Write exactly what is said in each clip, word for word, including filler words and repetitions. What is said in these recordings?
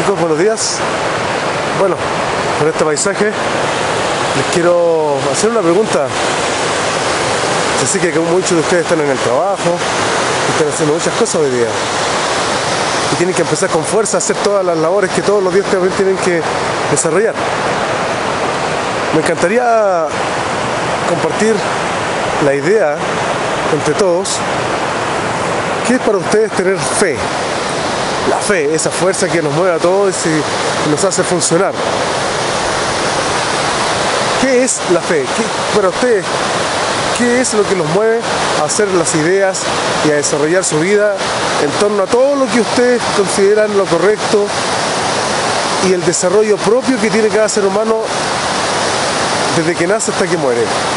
chicos, buenos días. Bueno, con este paisaje les quiero hacer una pregunta. Sé que muchos de ustedes están en el trabajo, están haciendo muchas cosas hoy día y tienen que empezar con fuerza a hacer todas las labores que todos los días también tienen que desarrollar. Me encantaría compartir la idea entre todos. ¿Qué es para ustedes tener fe? La fe, esa fuerza que nos mueve a todos y nos hace funcionar. ¿Qué es la fe? ¿Qué, para ustedes, qué es lo que nos mueve a hacer las ideas y a desarrollar su vida en torno a todo lo que ustedes consideran lo correcto y el desarrollo propio que tiene cada ser humano desde que nace hasta que muere?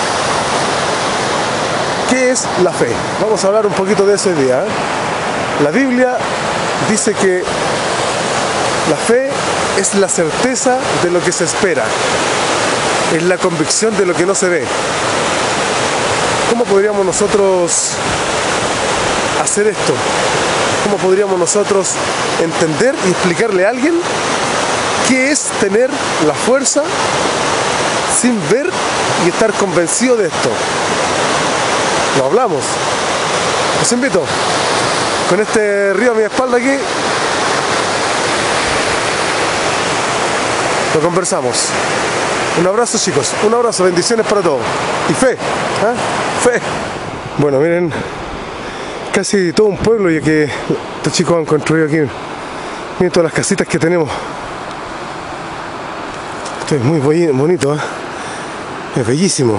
¿Qué es la fe? Vamos a hablar un poquito de eso hoy día, ¿eh? La Biblia dice que la fe es la certeza de lo que se espera, es la convicción de lo que no se ve. ¿Cómo podríamos nosotros hacer esto? ¿Cómo podríamos nosotros entender y explicarle a alguien qué es tener la fuerza sin ver y estar convencido de esto? Lo hablamos. Los invito. Con este río a mi espalda aquí, lo conversamos. Un abrazo, chicos, un abrazo, bendiciones para todos. Y fe, ¿eh? Fe. Bueno, miren, casi todo un pueblo ya que estos chicos han construido aquí. Miren todas las casitas que tenemos. Esto es muy bonito, ¿eh? Es bellísimo.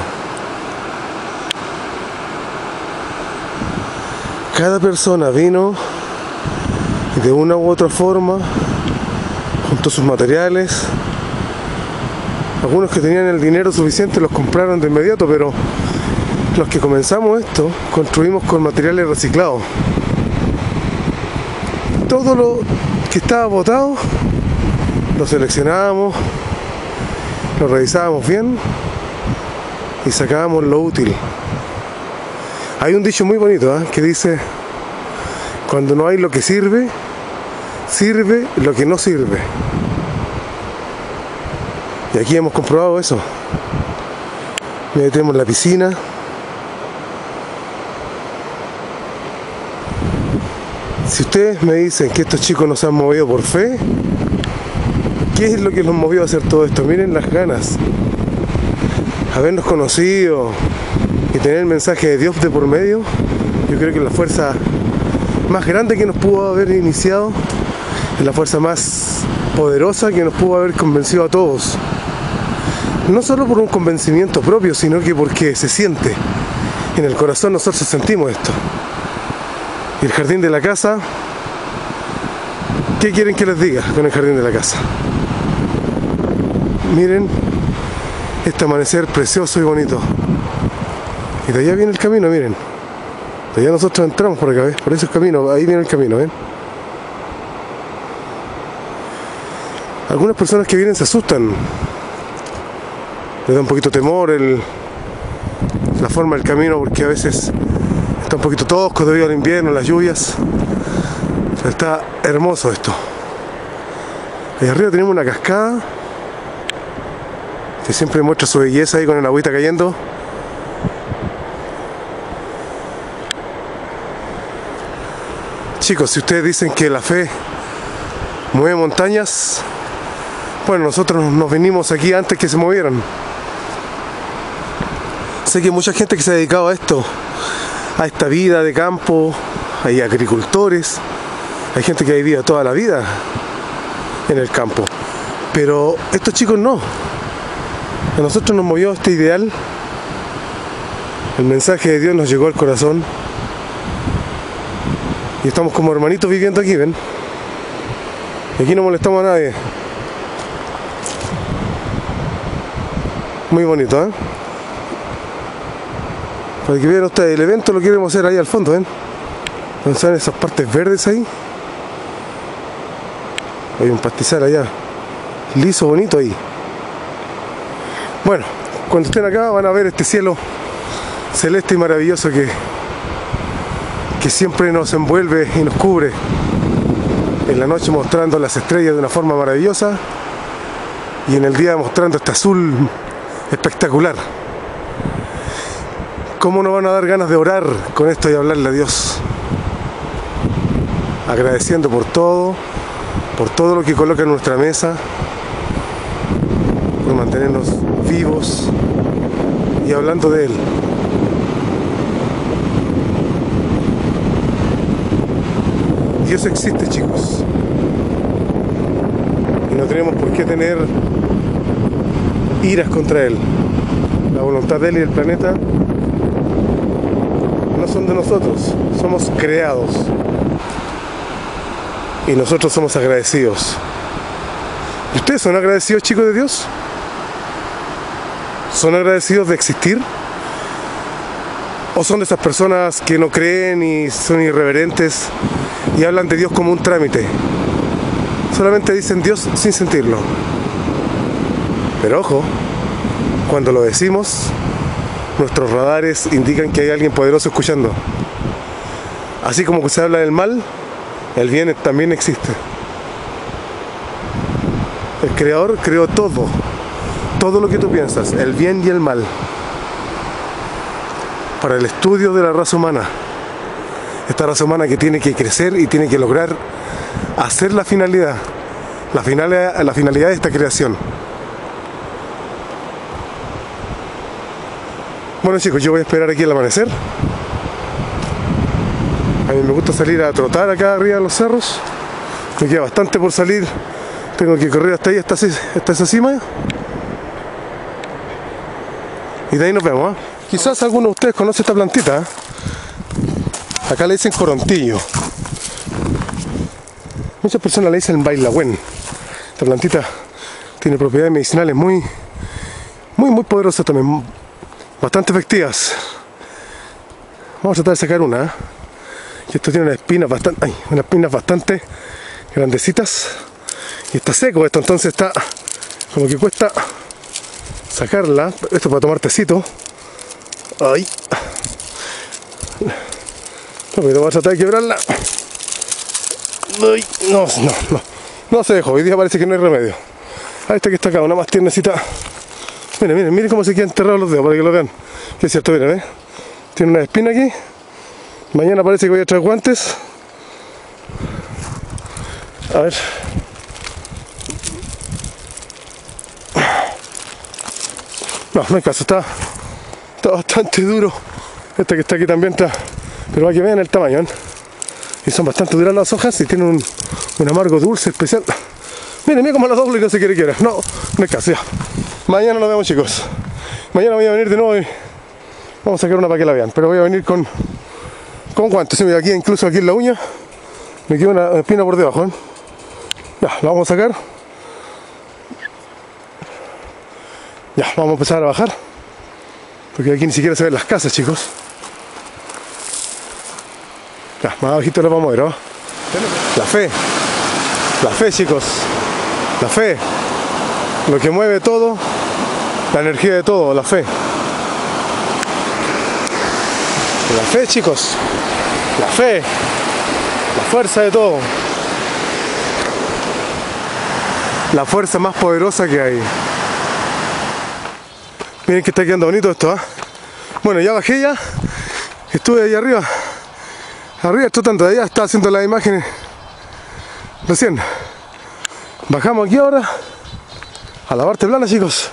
Cada persona vino y de una u otra forma juntó sus materiales. Algunos que tenían el dinero suficiente los compraron de inmediato, pero los que comenzamos esto construimos con materiales reciclados. Todo lo que estaba botado lo seleccionábamos, lo revisábamos bien y sacábamos lo útil. Hay un dicho muy bonito, ¿eh? que dice: cuando no hay lo que sirve, sirve lo que no sirve. Y aquí hemos comprobado eso. Mira, tenemos la piscina. Si ustedes me dicen que estos chicos nos han movido por fe, ¿qué es lo que los movió a hacer todo esto? Miren las ganas. Habernos conocido y tener el mensaje de Dios de por medio. Yo creo que la fuerza más grande que nos pudo haber iniciado es la fuerza más poderosa que nos pudo haber convencido a todos. No solo por un convencimiento propio, sino que porque se siente. En el corazón nosotros sentimos esto. Y el jardín de la casa, ¿qué quieren que les diga con el jardín de la casa? Miren este amanecer precioso y bonito. Y de allá viene el camino, miren. De allá nosotros entramos por acá, ¿ves? Por ese camino, ahí viene el camino, ¿ven? Algunas personas que vienen se asustan. Les da un poquito temor el, la forma del camino, porque a veces está un poquito tosco debido al invierno, las lluvias. Pero está hermoso esto. Ahí arriba tenemos una cascada que siempre muestra su belleza ahí con el agüita cayendo. Chicos, si ustedes dicen que la fe mueve montañas, bueno, nosotros nos vinimos aquí antes que se movieran. Sé que hay mucha gente que se ha dedicado a esto, a esta vida de campo, hay agricultores, hay gente que ha vivido toda la vida en el campo, pero estos chicos no. A nosotros nos movió este ideal, el mensaje de Dios nos llegó al corazón y estamos como hermanitos viviendo aquí, ¿ven? Y aquí no molestamos a nadie. Muy bonito, ¿eh? Para que vean ustedes, el evento lo queremos hacer ahí al fondo, ¿ven? ¿Dónde están esas partes verdes ahí? Hay un pastizal allá, liso, bonito ahí. Bueno, cuando estén acá van a ver este cielo celeste y maravilloso que, que siempre nos envuelve y nos cubre. en la noche mostrando las estrellas de una forma maravillosa y en el día mostrando este azul espectacular. ¿Cómo no van a dar ganas de orar con esto y hablarle a Dios? Agradeciendo por todo, por todo lo que coloca en nuestra mesa, por mantenernos vivos y hablando de Él. Dios existe, chicos, y no tenemos por qué tener iras contra Él. La voluntad de Él y el planeta no son de nosotros, somos creados y nosotros somos agradecidos. ¿Y ustedes son agradecidos, chicos, de Dios? ¿Son agradecidos de existir? ¿O son de esas personas que no creen y son irreverentes y hablan de Dios como un trámite? Solamente dicen Dios sin sentirlo. Pero ojo, cuando lo decimos, nuestros radares indican que hay alguien poderoso escuchando. Así como se habla del mal, el bien también existe. El Creador creó todo, todo lo que tú piensas, el bien y el mal, para el estudio de la raza humana. Esta raza humana que tiene que crecer y tiene que lograr hacer la finalidad, la finalidad, la finalidad de esta creación. Bueno, chicos, yo voy a esperar aquí al amanecer. A mí me gusta salir a trotar acá arriba de los cerros. Me queda bastante por salir. Tengo que correr hasta ahí, hasta, hasta esa cima. Y de ahí nos vemos, ¿eh? Quizás algunos de ustedes conocen esta plantita, ¿eh? Acá le dicen corontillo. Muchas personas le dicen bailagüen. Esta plantita tiene propiedades medicinales muy, muy, muy poderosas también. Bastante efectivas. Vamos a tratar de sacar una, ¿eh? Y esto tiene unas espinas bastante, ay, unas espinas bastante grandecitas. Y está seco esto, entonces está como que cuesta sacarla. Esto para tomar tecito. Ay. No, pero vamos a tratar de quebrarla. Ay, no, no, no. No se dejó, hoy día parece que no hay remedio. Ahí está que está acá, una más tiernecita. Miren, miren, miren cómo se quedan enterrados los dedos para que lo vean. Que es cierto, miren, ¿eh? Tiene una espina aquí. Mañana parece que voy a traer guantes. A ver. No, no hay caso, está, está bastante duro. Esta que está aquí también está. Pero para que vean el tamaño, ¿eh? Y son bastante duras las hojas y tienen un, un amargo dulce especial. Miren, miren cómo la doble y no se quiere quiera. No, no hay caso, ya. Mañana nos vemos, chicos. Mañana voy a venir de nuevo y vamos a sacar una para que la vean. Pero voy a venir con, con guantes. Mira, aquí, incluso aquí en la uña, me queda una espina por debajo, ¿eh? Ya, la vamos a sacar. Ya, vamos a empezar a bajar. Porque aquí ni siquiera se ven las casas, chicos. Ya, más abajito la vamos a ver, ¿no? La fe. La fe, chicos. La fe. Lo que mueve todo. La energía de todo, la fe. La fe, chicos. La fe. La fuerza de todo. La fuerza más poderosa que hay. Miren que está quedando bonito esto, ¿eh? Bueno, ya bajé ya. Estuve ahí arriba. Arriba tratando de allá, estaba haciendo las imágenes recién. Bajamos aquí ahora a la parte plana, chicos.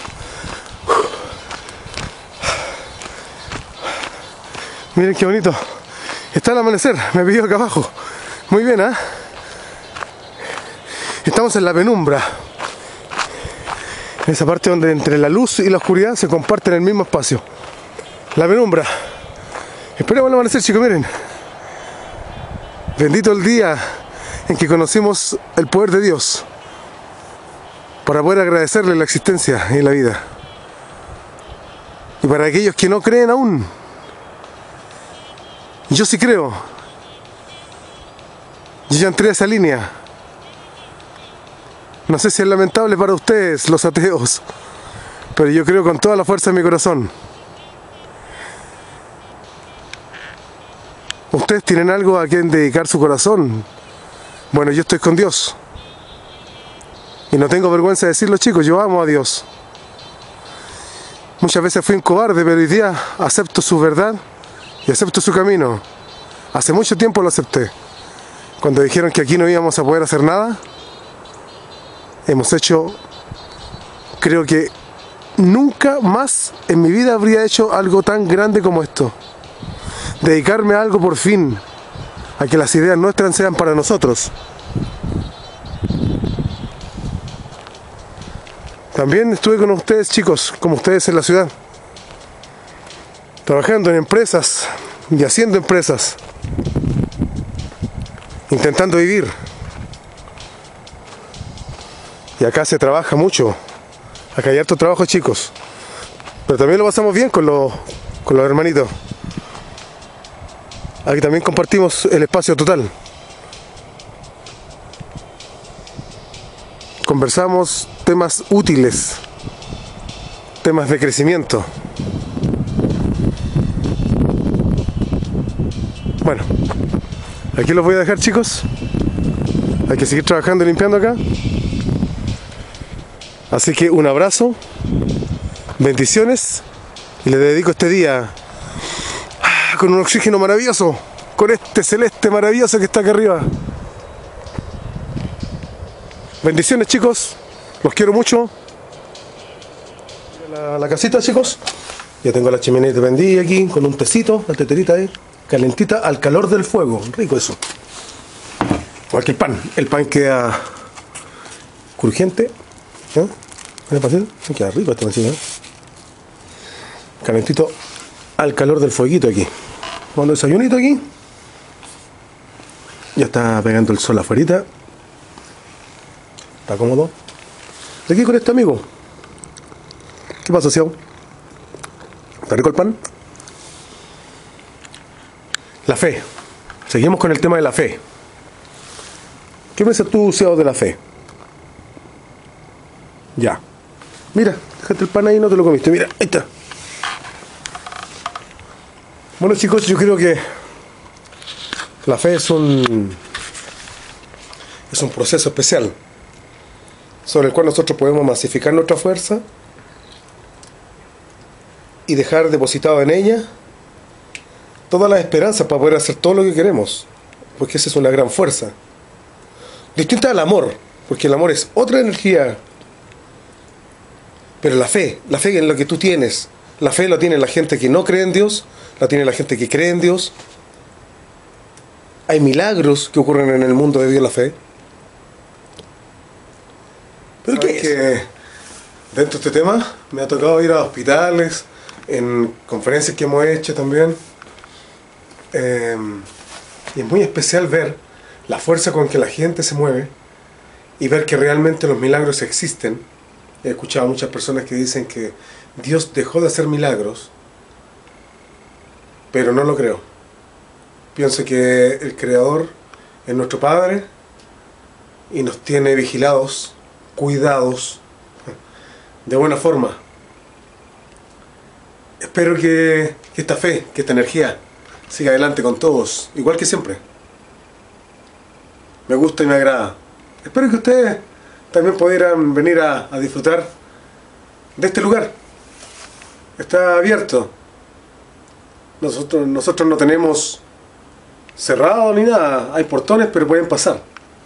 Miren qué bonito. Está el amanecer, me pidió acá abajo. Muy bien, ¿eh? Estamos en la penumbra. En esa parte donde entre la luz y la oscuridad se comparten el mismo espacio. La penumbra. Esperemos el amanecer, chicos, miren. Bendito el día en que conocimos el poder de Dios para poder agradecerle la existencia y la vida. Y para aquellos que no creen aún, yo sí creo. Yo ya entré a esa línea. No sé si es lamentable para ustedes, los ateos, pero yo creo con toda la fuerza de mi corazón. Ustedes tienen algo a quien dedicar su corazón, Bueno, yo estoy con Dios. Y no tengo vergüenza de decirlo, chicos, yo amo a Dios. Muchas veces fui un cobarde, pero hoy día acepto su verdad y acepto su camino. Hace mucho tiempo lo acepté. Cuando dijeron que aquí no íbamos a poder hacer nada, hemos hecho, creo que nunca más en mi vida habría hecho algo tan grande como esto. Dedicarme a algo por fin, a que las ideas nuestras sean para nosotros. También estuve con ustedes, chicos, como ustedes en la ciudad, trabajando en empresas y haciendo empresas, intentando vivir. Y acá se trabaja mucho, acá hay harto trabajo, chicos, pero también lo pasamos bien con los, con los hermanitos. Aquí también compartimos el espacio total. Conversamos temas útiles, temas de crecimiento. Bueno, aquí los voy a dejar, chicos. Hay que seguir trabajando y limpiando acá. Así que un abrazo, bendiciones, y les dedico este día ah, con un oxígeno maravilloso, con este celeste maravilloso que está acá arriba. Bendiciones, chicos, los quiero mucho. La, la casita, chicos. Ya tengo la chimenea prendida aquí con un tecito, la teterita ahí, calentita al calor del fuego. Rico eso. Igual que el pan. El pan queda crujiente. ¿Eh? ¿Qué pasa? Queda rico este pancito, ¿eh? Calentito al calor del fueguito aquí. Cuando desayunito aquí. Ya está pegando el sol afuera. Está cómodo. De aquí con este amigo. ¿Qué pasa, Ciao? ¿Está rico el pan? La fe. Seguimos con el tema de la fe. ¿Qué piensas tú, Ciao, de la fe? Ya. Mira, déjate el pan ahí y no te lo comiste. Mira, ahí está. Bueno, chicos, yo creo que la fe es un es un proceso especial sobre el cual nosotros podemos masificar nuestra fuerza y dejar depositado en ella todas las esperanzas para poder hacer todo lo que queremos, porque esa es una gran fuerza distinta al amor, porque el amor es otra energía, pero la fe, la fe en lo que tú tienes, la fe la tiene la gente que no cree en Dios, la tiene la gente que cree en Dios. Hay milagros que ocurren en el mundo debido a la fe. Pero ¿qué es? Que dentro de este tema me ha tocado ir a hospitales, en conferencias que hemos hecho también, eh, y es muy especial ver la fuerza con que la gente se mueve y ver que realmente los milagros existen. He escuchado a muchas personas que dicen que Dios dejó de hacer milagros, pero no lo creo. Pienso que el Creador es nuestro Padre y nos tiene vigilados, cuidados, de buena forma. Espero que, que esta fe, que esta energía siga adelante con todos, igual que siempre. Me gusta y me agrada. Espero que ustedes también pudieran venir a, a disfrutar de este lugar. Está abierto. Nosotros, nosotros no tenemos cerrado ni nada. Hay portones, pero pueden pasar.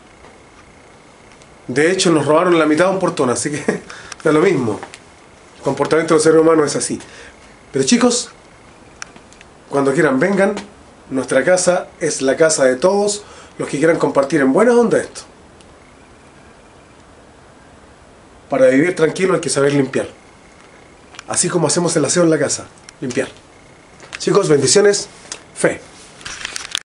De hecho, nos robaron la mitad de un portón, así que es lo mismo. El comportamiento de los seres humanos es así. Pero chicos, cuando quieran vengan. Nuestra casa es la casa de todos los que quieran compartir en buena onda esto. Para vivir tranquilo hay que saber limpiar. Así como hacemos el aseo en la casa. Limpiar. Chicos, bendiciones. Fe.